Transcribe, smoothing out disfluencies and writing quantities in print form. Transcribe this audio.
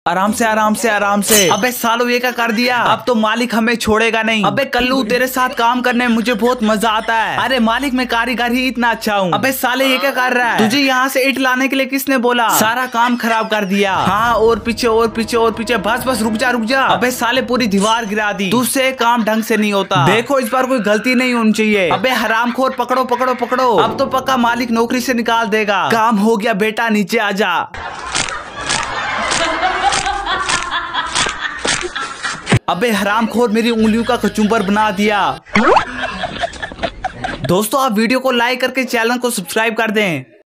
आराम से आराम से आराम से। अबे सालो ये क्या कर दिया, अब तो मालिक हमें छोड़ेगा नहीं। अबे कल्लू तेरे साथ काम करने में मुझे बहुत मजा आता है। अरे मालिक मैं कारीगर ही इतना अच्छा हूँ। अबे साले ये क्या कर रहा है, तुझे यहाँ से ईंट लाने के लिए किसने बोला, सारा काम खराब कर दिया। हाँ और पीछे और पीछे और पीछे, बस बस रुक जा रुक जा। अबे साले पूरी दीवार गिरा दी, तुझसे काम ढंग से नहीं होता। देखो इस बार कोई गलती नहीं होनी चाहिए। अबे हरामखोर पकड़ो पकड़ो पकड़ो, अब तो पक्का मालिक नौकरी से निकाल देगा। काम हो गया बेटा, नीचे आ जा। अबे हरामखोर मेरी उंगलियों का कचुम्बर बना दिया। दोस्तों आप वीडियो को लाइक करके चैनल को सब्सक्राइब कर दें।